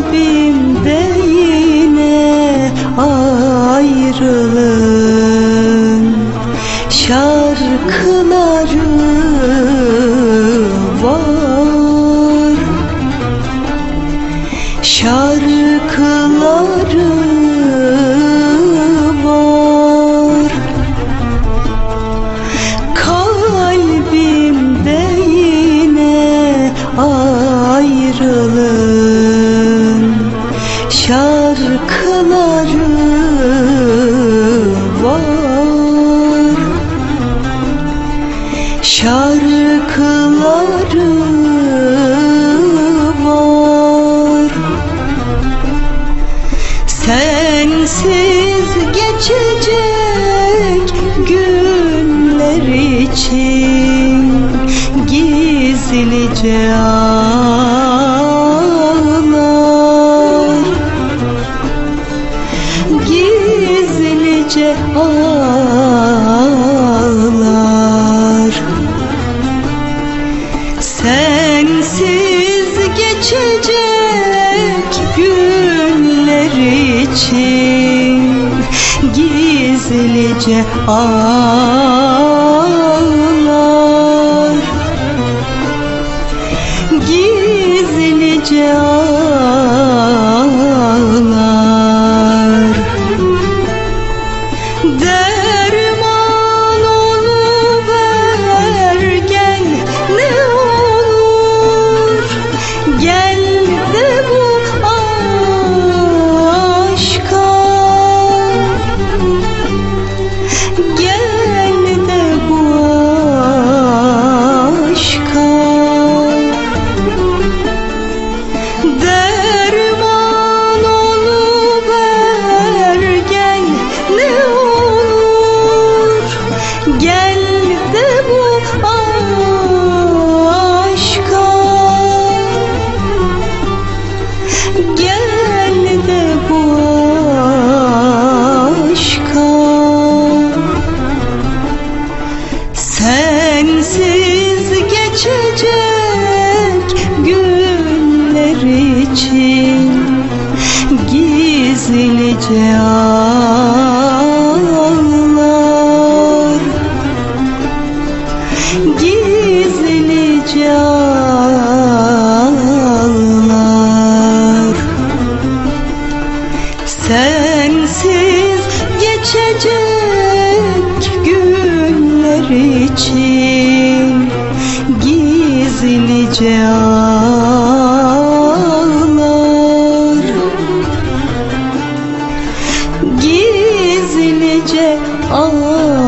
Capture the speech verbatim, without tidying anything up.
Kalbimde yine ayrılığın şarkıları var, şarkıları var. Kalbimde yine ayrılığın şarkıları var, şarkıları var. Sensiz geçecek günler için gizlice ağlar, gizlice ağlar. Sensiz geçecek günler için gizlice ağlar, gizlice ağlar. Derman oluver gel ne olur, gel de bu aşka, gel de bu aşka. Derman oluver gel ne olur, gel de bu aşka, gel de bu aşka. Sensiz geçecek günler için gizlice ağlar, gizlice ağlar. Sensiz geçecek günler için gizlice ağlar, gizlice ağlar.